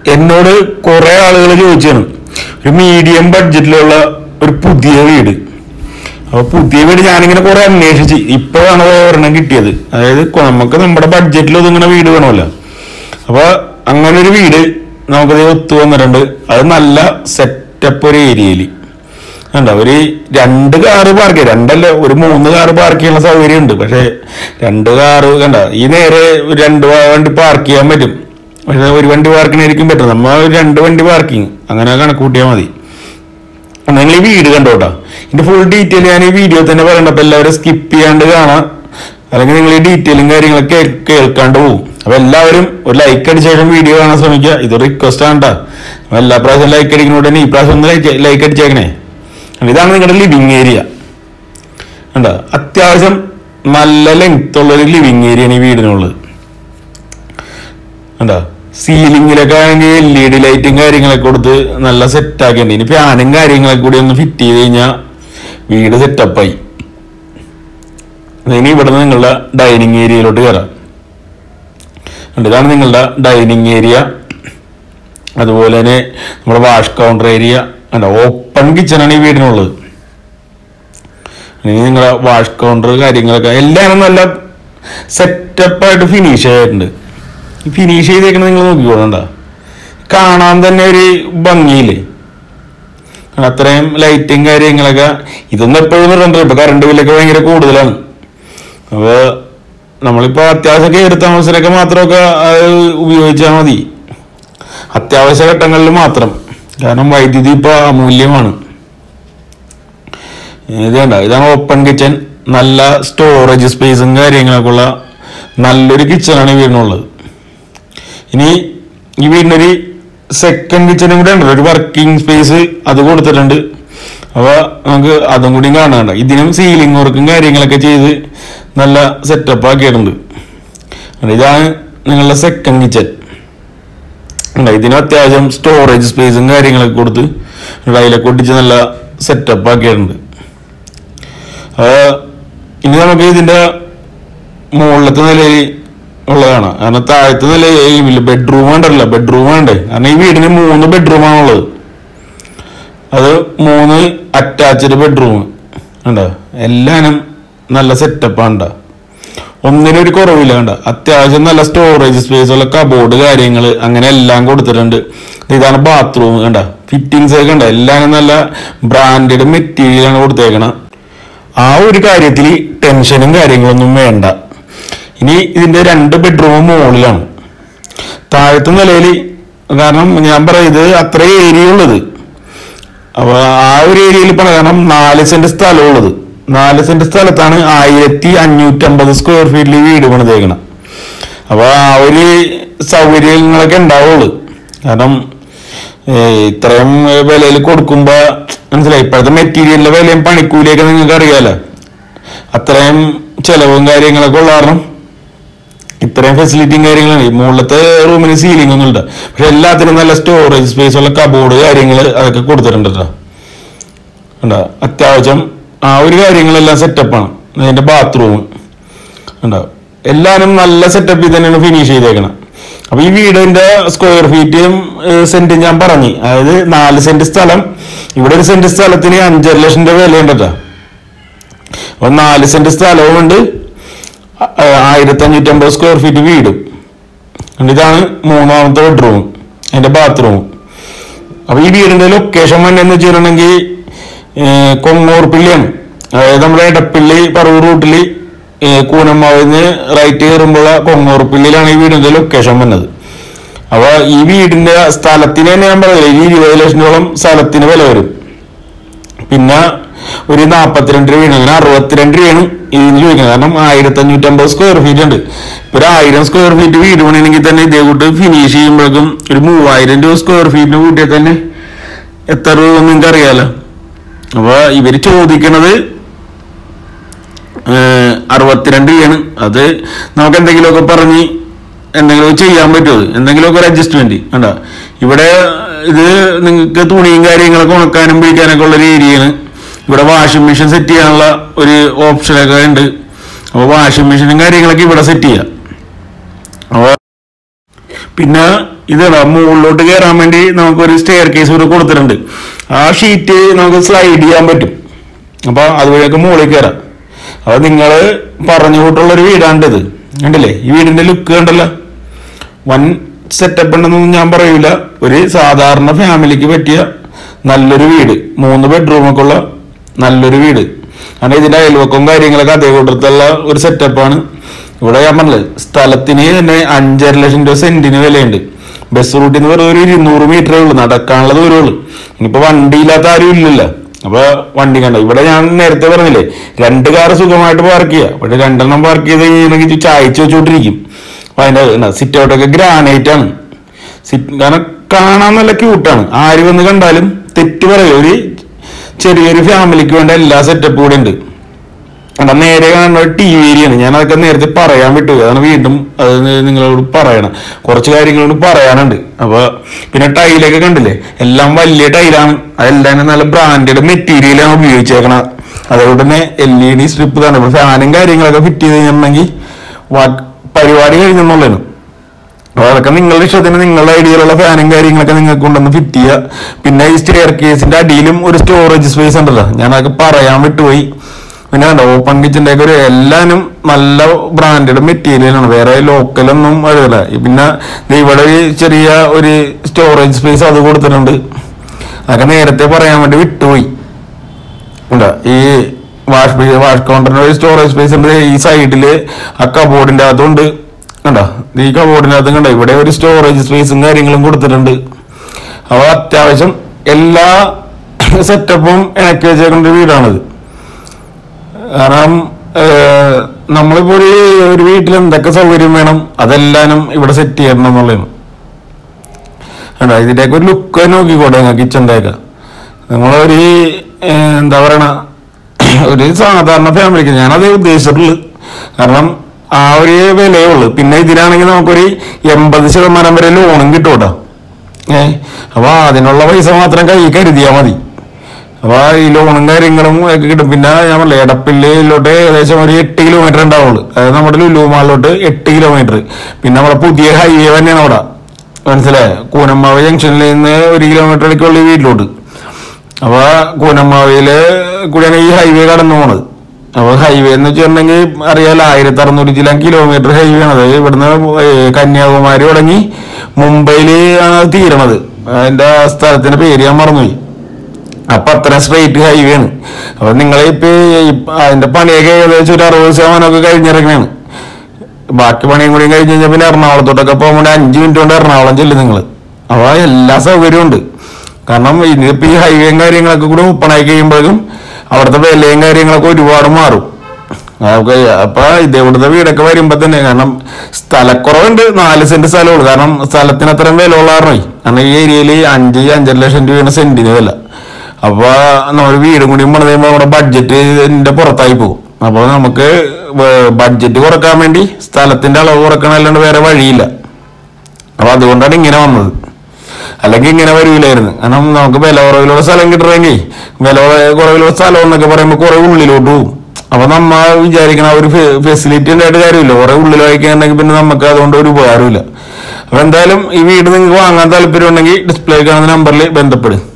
എന്നോട് കുറെ ആളുകൾ ചോദിച്ചാണ് ഒരു മീഡിയം ബഡ്ജറ്റിലുള്ള ഒരു പുതിയ വീട്. അപ്പൊ പുതിയ വീട് ഞാനിങ്ങനെ കുറെ അന്വേഷിച്ച് ഇപ്പോഴാണ് ഒരെണ്ണം കിട്ടിയത്. അതായത് നമുക്ക് നമ്മുടെ ബഡ്ജറ്റിൽ ഒതുങ്ങുന്ന വീട് വേണമല്ലോ. അപ്പൊ അങ്ങനെ ഒരു വീട് നമുക്കത് ഒത്തു വന്നിട്ടുണ്ട്. അത് നല്ല സെറ്റപ്പ് ഒരു ഏരിയയിൽ കണ്ട. ഒരു 2 കാറ് പാർക്ക് ചെയ്യാം, 2 അല്ല ഒരു 3 കാറ് പാർക്ക് ചെയ്യാനുള്ള സൗകര്യം ഉണ്ട്. പക്ഷെ 2 കാറ് കണ്ട ഈ നേരെ 2 വണ്ടി പാർക്ക് ചെയ്യാൻ പറ്റും. പക്ഷെ ഒരു വണ്ടി പാർക്കിനായിരിക്കും പറ്റും. നമ്മൾ 2 വണ്ടി പാർക്കിങ് അങ്ങനെ കണക്ക് കൂട്ടിയാൽ മതി. നിങ്ങൾ ഈ വീട് കണ്ടോട്ടാ. ഇതിന്റെ ഫുൾ ഡീറ്റെയിൽ ഞാൻ ഈ വീഡിയോ തന്നെ പറയണ്ട. അപ്പൊ എല്ലാവരും സ്കിപ്പ് ചെയ്യാണ്ട് കാണാം, അല്ലെങ്കിൽ നിങ്ങൾ ഈ ഡീറ്റെയിലും കാര്യങ്ങളൊക്കെ കേൾക്കാണ്ട് പോകും. അപ്പൊ എല്ലാവരും ഒരു ലൈക്ക് അടിച്ച ശേഷം വീഡിയോ കാണാൻ ശ്രമിക്കുക. ഇത് റിക്വസ്റ്റ് ആണ് കേട്ടോ. എല്ലാ പ്രാവശ്യം ലൈക്ക് അടിക്കുന്നോണ്ട് തന്നെ ഈ പ്രാവശ്യം ഒന്ന് ലൈക്ക് അടിച്ചേക്കണേ. ഇതാണ് നിങ്ങളുടെ ലിവിങ് ഏരിയ കണ്ടോ. അത്യാവശ്യം നല്ല ലെങ്ത് ഉള്ളൊരു ലിവിങ് ഏരിയയാണ് ഈ വീടിനുള്ളത് കണ്ടോ. സീലിംഗിലൊക്കെ ആണെങ്കിൽ LED ലൈറ്റും കാര്യങ്ങളൊക്കെ കൊടുത്ത് നല്ല സെറ്റ് ആക്കിയിട്ടുണ്ട്. ഇനി ഫാനും കാര്യങ്ങളൊക്കെ കൂടി ഒന്ന് ഫിറ്റ് ചെയ്ത് കഴിഞ്ഞാൽ വീട് സെറ്റപ്പായി. ഇനി ഇവിടെ നിന്ന് നിങ്ങളുടെ ഡൈനിങ് ഏരിയയിലോട്ട് കയറാം. ഇതാണ് നിങ്ങളുടെ ഡൈനിങ് ഏരിയ. അതുപോലെ തന്നെ നമ്മുടെ വാഷ് കൗണ്ടർ ഏരിയ അല്ല, ഓപ്പൺ കിച്ചണാണ് ഈ വീടിനുള്ളത്. ഇനി നിങ്ങളുടെ വാഷ് കൗണ്ടർ കാര്യങ്ങളൊക്കെ എല്ലാം നല്ല സെറ്റപ്പായിട്ട് ഫിനിഷ് ചെയ്തിട്ടുണ്ട്. ഫിനിഷ് ചെയ്തേക്കണ നിങ്ങൾ നോക്കിക്കോളണ്ട, കാണാൻ തന്നെ ഒരു ഭംഗിയില്ലേ. അത്രയും ലൈറ്റും കാര്യങ്ങളൊക്കെ. ഇതൊന്നും എപ്പോഴും ഇടണ്ടല്ലോ, ഇപ്പൊ കറണ്ട് ബില്ലൊക്കെ ഭയങ്കര കൂടുതലാണ്. അപ്പൊ നമ്മളിപ്പോ അത്യാവശ്യം കയറി താമസത്തിനൊക്കെ മാത്രമൊക്കെ ഉപയോഗിച്ചാൽ മതി, അത്യാവശ്യ ഘട്ടങ്ങളിൽ മാത്രം. കാരണം വൈദ്യുതി ഇപ്പൊ അമൂല്യമാണ്. ഇത് വേണ്ട, ഇതാണ് ഓപ്പൺ കിച്ചൺ. നല്ല സ്റ്റോറേജ് സ്പേസും കാര്യങ്ങളൊക്കെ ഉള്ള നല്ലൊരു കിച്ചണാണ് ഈ വീടിനുള്ളത്. ഇനി ഈ വീടിനൊരു സെക്കൻഡ് കിച്ചണും കൂടെ ഉണ്ടല്ലോ, ഒരു വർക്കിംഗ് സ്പേസ് അത് കൊടുത്തിട്ടുണ്ട്. അപ്പൊ നമുക്ക് അതും കൂടി കാണാണ്ട. ഇതിനും സീലിംഗ് വർക്കും കാര്യങ്ങളൊക്കെ ചെയ്ത് നല്ല സെറ്റപ്പ് ആക്കിയിട്ടുണ്ട്. ഇതാണ് നിങ്ങളുടെ സെക്കൻഡ് കിച്ചൺ. ഇതിന് അത്യാവശ്യം സ്റ്റോറേജ് സ്പേസും കാര്യങ്ങളൊക്കെ കൊടുത്ത് അതിലൊക്കെ ഒട്ടിച്ച് നല്ല സെറ്റപ്പ് ആക്കിയിട്ടുണ്ട്. ഇനി നമുക്ക് ഇതിന്റെ മുകളിലത്തെ നിലയിൽ ഉള്ളതാണ്. കാരണം താഴത്തെ നിലയിൽ ബെഡ്റൂം ഉണ്ടല്ലോ, ബെഡ്റൂം ഉണ്ട്. കാരണം ഈ വീടിന് 3 ബെഡ്റൂമാണുള്ളത്. അത് 3 അറ്റാച്ച്ഡ് ബെഡ്റൂം ഉണ്ടോ. എല്ലാനും നല്ല സെറ്റപ്പാണ് ഉണ്ടോ. ഒന്നിനും ഒരു കുറവില്ല കണ്ട. അത്യാവശ്യം നല്ല സ്റ്റോറേജ് സ്പേസ് ഉള്ള കബോർഡ് കാര്യങ്ങൾ അങ്ങനെ എല്ലാം കൊടുത്തിട്ടുണ്ട്. ഇതാണ് ബാത്റൂം കണ്ട. ഫിറ്റിങ്സ് ഒക്കെ ഉണ്ട്, എല്ലാം നല്ല ബ്രാൻഡഡ് മെറ്റീരിയലാണ് കൊടുത്തേക്കണം. ആ ഒരു കാര്യത്തിൽ ടെൻഷനും കാര്യങ്ങളൊന്നും വേണ്ട. ഇനി ഇതിന്റെ 2 ബെഡ്റൂം മുകളിലാണ്, താഴത്തെ നിലയിൽ. കാരണം ഞാൻ പറയുന്നത് അത്ര ഏരിയ ഉള്ളത്. അപ്പൊ ആ ഒരു ഏരിയയിൽ പണ, കാരണം 4 സെന്റ് സ്ഥലമുള്ളത്. 4 സെന്റ് സ്ഥലത്താണ് 1550 സ്ക്വയർ ഫീറ്റിൽ വീട് പണിതേക്കണം. അപ്പൊ ആ ഒരു സൗകര്യങ്ങളൊക്കെ ഉണ്ടാവുള്ളൂ. കാരണം ഇത്രയും വിലയിൽ കൊടുക്കുമ്പോ മനസ്സിലായി, ഇപ്പോഴത്തെ മെറ്റീരിയലിന്റെ വിലയും പണിക്കൂലിയൊക്കെ നിങ്ങൾക്ക് അറിയാലോ. അത്രയും ചെലവും കാര്യങ്ങളൊക്കെ ഉള്ള കാരണം ഇത്രയും ഫെസിലിറ്റിയും കാര്യങ്ങളാണ്. ഈ മുകളിലത്തെ റൂമിന് സീലിംഗ് ഒന്നും ഇല്ല, പക്ഷെ എല്ലാത്തിനും നല്ല സ്റ്റോറേജ് സ്പേസ് ഉള്ള കബോർഡ് കാര്യങ്ങൾ അതൊക്കെ കൊടുത്തിട്ടുണ്ട് കേട്ടോ. അത്യാവശ്യം ആ ഒരു കാര്യങ്ങളെല്ലാം സെറ്റപ്പാണ്. അതിന്റെ ബാത്റൂം ഉണ്ടാവും, എല്ലാവരും നല്ല സെറ്റപ്പിൽ തന്നെയാണ് ഫിനിഷ് ചെയ്തേക്കണം. അപ്പൊ ഈ വീടിന്റെ സ്ക്വയർ ഫീറ്റും സെന്റും ഞാൻ പറഞ്ഞു. അതായത് 4 സെന്റ് സ്ഥലം, ഇവിടെ ഒരു സെന്റ് സ്ഥലത്തിന് 5.5 ലക്ഷം രൂപ വിലയുണ്ട് കേട്ടോ. അപ്പൊ 4 സെന്റ് സ്ഥലവും ഉണ്ട്, 1550 സ്ക്വയർ ഫീറ്റ് വീടും. ഇതാണ് 3ാമത്തെ ബെഡ്റൂം, അതിന്റെ ബാത്റൂം. അപ്പൊ ഈ വീടിന്റെ ലൊക്കേഷൻ എന്ന് വെച്ചിട്ടുണ്ടെങ്കിൽ കൊങ്ങോർപ്പിള്ളിയാണ്. അതായത് നമ്മുടെ എടപ്പള്ളി പറവൂർ റൂട്ടില് കൂനമ്മാവിന്ന് റൈറ്റ് കയറുമ്പോൾ കൊങ്ങോർപ്പിള്ളിയിലാണ് ഈ വീടിന്റെ ലൊക്കേഷൻ വന്നത്. അപ്പൊ ഈ വീടിന്റെ സ്ഥലത്തിന് തന്നെ ഞാൻ പറയില്ല, 20 ലക്ഷം രൂപ സ്ഥലത്തിന് വില വരും. പിന്നെ ഒരു 42 രൂപയാണ്, അങ്ങനെ 62 രൂപയാണ് ഇതിന് ചോദിക്കുന്നത്. കാരണം 1550 സ്ക്വയർ ഫീറ്റ് ഉണ്ട്. ഇപ്പൊ ഒരു 1000 സ്ക്വയർ ഫീറ്റ് വീട് പണിയണമെങ്കിൽ തന്നെ ഇതേ കൂട്ട് ഫിനിഷ് ചെയ്യുമ്പോഴേക്കും ഒരു 3000 രൂപ സ്ക്വയർ ഫീറ്റിന് കൂട്ടിയാൽ തന്നെ എത്ര രൂപ നിങ്ങൾക്ക് അറിയാലോ. അപ്പൊ ഇവര് ചോദിക്കണത് 62 രൂപയാണ്. അത് നമുക്ക് എന്തെങ്കിലുമൊക്കെ പറഞ്ഞ് എന്തെങ്കിലും ചെയ്യാൻ പറ്റുമോ, എന്തെങ്കിലുമൊക്കെ ഒരു അഡ്ജസ്റ്റ്മെന്റ് കണ്ട. ഇവിടെ ഇത് നിങ്ങൾക്ക് തുണിയും കാര്യങ്ങളൊക്കെ ഉണക്കാനും പിടിക്കാനൊക്കെ ഉള്ളൊരു ഏരിയയാണ്. ഇവിടെ വാഷിംഗ് മെഷീൻ സെറ്റ് ചെയ്യാനുള്ള ഒരു ഓപ്ഷനൊക്കെ ഉണ്ട്. അപ്പോൾ വാഷിംഗ് മെഷീനും കാര്യങ്ങളൊക്കെ ഇവിടെ സെറ്റ് ചെയ്യാം. അപ്പോൾ പിന്നെ ഇതാണ് മുകളിലോട്ട് കയറാൻ വേണ്ടി നമുക്കൊരു സ്റ്റെയർ കേസ് ഇവിടെ കൊടുത്തിട്ടുണ്ട്. ആ ഷീറ്റ് നമുക്ക് സ്ലൈഡ് ചെയ്യാൻ പറ്റും. അപ്പൊ അതുവഴിയൊക്കെ മുകളിൽ കയറാം. അപ്പൊ നിങ്ങൾ പറഞ്ഞു കൂട്ടുള്ളൊരു വീടാണിത്. കണ്ടില്ലേ ഈ വീടിന്റെ ലുക്ക് കണ്ടല്ലോ. വൻ സെറ്റപ്പ് ഉണ്ടെന്നൊന്നും ഞാൻ പറയൂല. ഒരു സാധാരണ ഫാമിലിക്ക് പറ്റിയ നല്ലൊരു വീട്, 3 ബെഡ്റൂമൊക്കെ ഉള്ള നല്ലൊരു വീട്. കാരണം ഇതിന്റെ അയൽവക്കവും കാര്യങ്ങളൊക്കെ അതേ കൂട്ടത്തുള്ള ഒരു സെറ്റപ്പാണ്. ഇവിടെ ഞാൻ പറഞ്ഞത് സ്ഥലത്തിന് തന്നെ 5.5 ലക്ഷം രൂപ സെന്റിന് വിലയുണ്ട്. ബസ് റൂട്ടിൽ നിന്ന് വെറുതെ ഒരു 200 മീറ്ററേ ഉള്ളൂ, നടക്കാനുള്ള ദൂരമുള്ളൂ. ഇനിയിപ്പോ വണ്ടിയില്ലാത്ത ആരും ഇല്ലല്ലോ. അപ്പൊ വണ്ടി കണ്ട ഇവിടെ ഞാൻ നേരത്തെ പറഞ്ഞില്ലേ 2 കാറ് സുഖമായിട്ട് പാർക്ക് ചെയ്യാം. പക്ഷെ 2 പാർക്ക് ചെയ്ത് കഴിഞ്ഞിട്ടുണ്ടെങ്കിൽ ചായച്ച് വെച്ചോണ്ടിരിക്കും. അപ്പൊ അതിന്റെ സിറ്റ് ഔട്ടൊക്കെ ഗ്രാനൈറ്റ് ആണ്. കാരണം കാണാൻ നല്ല ക്യൂട്ടാണ്. ആര് വന്ന് കണ്ടാലും തെറ്റ് പറയും. ഒരു ചെറിയൊരു ഫാമിലിക്ക് വേണ്ട എല്ലാ സെറ്റപ്പും കൂടെ ഉണ്ട്. അവിടെ നേരെ കാണുന്ന TV ഏരിയയാണ്. ഞാൻ അതൊക്കെ നേരത്തെ പറയാൻ വിട്ടു. അതാണ് വീണ്ടും അത് നിങ്ങളോട് പറയണം. കുറച്ച് കാര്യങ്ങളോട് പറയാനുണ്ട്. അപ്പൊ പിന്നെ ടൈലൊക്കെ കണ്ടില്ലേ, എല്ലാം വലിയ ടൈലാണ്. അതെല്ലാം നല്ല ബ്രാൻഡഡ് മെറ്റീരിയലാണ് ഉപയോഗിച്ചേക്കണം. അതുകൊണ്ട് തന്നെ LED സ്ട്രിപ്പ് തന്നെ. ഫാനും കാര്യങ്ങളൊക്കെ ഫിറ്റ് ചെയ്ത് കഴിഞ്ഞിട്ടുണ്ടെങ്കിൽ പരിപാടി കഴിഞ്ഞെന്നുള്ളതാണ്. അപ്പൊ അതൊക്കെ നിങ്ങളുടെ ഇഷ്ടത്തിന് നിങ്ങളുടെ ഐഡിയയിലുള്ള ഫാനും കാര്യങ്ങളൊക്കെ നിങ്ങൾക്ക് കൊണ്ടുവന്ന് ഫിറ്റ് ചെയ്യുക. പിന്നെ ഈ സ്റ്റെയർ കേസിന്റെ അടിയിലും ഒരു സ്റ്റോറേജ് സ്പേസ് ഉണ്ടല്ലോ, ഞാൻ അതൊക്കെ പറയാൻ വിട്ടുപോയി. പിന്നെ ഓപ്പൺ കിച്ചന്റെ ഒക്കെ ഒരു എല്ലാനും നല്ല ബ്രാൻഡഡ് മെറ്റീരിയലാണ്. വേറെ ലോക്കലൊന്നും അറിയില്ല. പിന്നെ ഇവിടെ ചെറിയ ഒരു സ്റ്റോറേജ് സ്പേസ് അത് കൊടുത്തിട്ടുണ്ട്. അതൊക്കെ നേരത്തെ പറയാൻ വേണ്ടി വിട്ടുപോയി. ഈ വാഷ് കൗണ്ടറിന്റെ ഒരു സ്റ്റോറേജ് സ്പേസ് ഉണ്ട്. ഈ സൈഡില് ആ കബോർഡിന്റെ അകത്തുണ്ട്. കണ്ടോ, ഈ കബോർഡിന്റെ അകത്തും കണ്ടോ, ഇവിടെ ഒരു സ്റ്റോറേജ് സ്പേസും കാര്യങ്ങളും കൊടുത്തിട്ടുണ്ട്. അപ്പൊ അത്യാവശ്യം എല്ലാ സെറ്റപ്പും ഇണക്കി വെച്ചേക്കുന്ന വീടാണിത്. കാരണം നമ്മളിപ്പോ ഒരു വീട്ടിൽ എന്തൊക്കെ സൗകര്യം വേണം അതെല്ലാനും ഇവിടെ സെറ്റ് ചെയ്യണം എന്നുള്ളതാണ്. കണ്ടോ, ഇതിന്റെയൊക്കെ ഒരു ലുക്ക് നോക്കിക്കോട്ടെ കിച്ചന്റെ ഒക്കെ. നമ്മളൊരു എന്താ പറയണ ഒരു സാധാരണ ഫാമിലിക്ക് ഞാനത് ഉദ്ദേശിച്ചിട്ടുള്ളൂ. കാരണം ആ ഒരു വിലയേ ഉള്ളു. പിന്നെ ഇതിനാണെങ്കിൽ നമുക്കൊരു 80% വരെ ലോണും കിട്ടും കേട്ടോ. അപ്പൊ അതിനുള്ള പൈസ മാത്രം കൈ കരുതിയാൽ മതി. അപ്പൊ ഈ ലോണും കാര്യങ്ങളും ഒക്കെ കിട്ടും. പിന്നെ ഞാൻ പറഞ്ഞില്ലേ എടപ്പള്ളിയിലോട്ട് ഏകദേശം ഒരു 8 കിലോമീറ്റർ ഉണ്ടാവുള്ളൂ. അതായത് നമ്മുടെ ലുലു മാളിലോട്ട് 8 കിലോമീറ്റർ. പിന്നെ നമ്മുടെ പുതിയ ഹൈവേ തന്നെയാണ് അവിടെ, മനസ്സിലായോ? കൂനമ്മാവ് ജംഗ്ഷനിൽ നിന്ന് 1 കിലോമീറ്റർ ഇടയ്ക്കുള്ള വീട്ടിലോട്ട്. അപ്പൊ കൂനമ്മാവില് കൂടിയാണ് ഈ ഹൈവേ കടന്നു പോണത്. അപ്പൊ ഹൈവേ എന്ന് വെച്ചിട്ടുണ്ടെങ്കിൽ അറിയാലോ 1600 ചില കിലോമീറ്റർ ഹൈവേ ആണ്. അതായത് ഇവിടുന്ന് കന്യാകുമാരി തുടങ്ങി മുംബൈയില് ആണ് തീരണത്. അതിന്റെ സ്ഥലത്തിന്റെ പേര് ഞാൻ മറന്നുപോയി. അപ്പൊ അത്ര സ്ട്രെയിറ്റ് ഹൈവേ ആണ്. അപ്പൊ നിങ്ങളിപ്പോ അതിന്റെ പണിയൊക്കെ ഏകദേശം ഒരു 60% കഴിഞ്ഞിറങ്ങണാണ്. ബാക്കി പണിയും കൂടി കഴിഞ്ഞ് കഴിഞ്ഞാൽ പിന്നെ എറണാകുളത്തോട്ടൊക്കെ പോകുമ്പോൾ 5 മിനിറ്റ് കൊണ്ട് എറണാകുളം ചെല്ലും നിങ്ങൾ. അപ്പൊ എല്ലാ സൗകര്യവും ഉണ്ട്. കാരണം ഇനിയിപ്പോ ഈ ഹൈവേയും കാര്യങ്ങളൊക്കെ കൂടെ ഓപ്പണായി കഴിയുമ്പോഴും അവിടുത്തെ വിലയും കാര്യങ്ങളൊക്കെ ഒരുപാട് മാറും. അപ്പൊ ഇതേവിടുത്തെ വീടൊക്കെ വരുമ്പോ തന്നെ, കാരണം സ്ഥലക്കുറവുണ്ട്, 4 സെന്റ് സ്ഥലമുള്ളൂ. കാരണം സ്ഥലത്തിന് അത്രയും വില ഉള്ള കാരണമായി. കാരണം ഈ ഏരിയയിൽ 5-5.5 ലക്ഷം രൂപയാണ് സെന്റിന് വില. അപ്പൊ നമ്മൾ വീടും കൂടി പണിത് കഴിയുമ്പോൾ നമ്മുടെ ബഡ്ജറ്റിന്റെ പുറത്തായി പോകും. അപ്പൊ നമുക്ക് ബഡ്ജറ്റ് കുറക്കാൻ വേണ്ടി സ്ഥലത്തിന്റെ അളവ് കുറക്കണം, അല്ലാണ്ട് വേറെ വഴിയില്ല. അപ്പൊ അതുകൊണ്ടാണ് ഇങ്ങനെ വന്നത്. അല്ലെങ്കിൽ ഇങ്ങനെ വരൂലായിരുന്നു. കാരണം നമുക്ക് വില കുറവിലുള്ള സ്ഥലം കിട്ടണമെങ്കിൽ, വില കുറവിലുള്ള സ്ഥലം എന്നൊക്കെ പറയുമ്പോൾ കുറെ ഉള്ളിലോട്ട് പോകും. അപ്പൊ നമ്മ വിചാരിക്കണ ഒരു ഫെസിലിറ്റി ഉണ്ടായിട്ട് കാര്യമില്ല. കുറെ ഉള്ളിൽ വായിക്കുന്നുണ്ടെങ്കിൽ പിന്നെ നമുക്ക് അതുകൊണ്ട് ഒരു ഉപകാരമില്ല. അപ്പൊ എന്തായാലും ഈ വീട് നിങ്ങൾക്ക് വാങ്ങാൻ താല്പര്യം ഉണ്ടെങ്കിൽ ഡിസ്പ്ലേ കാണുന്ന നമ്പറിൽ ബന്ധപ്പെടും.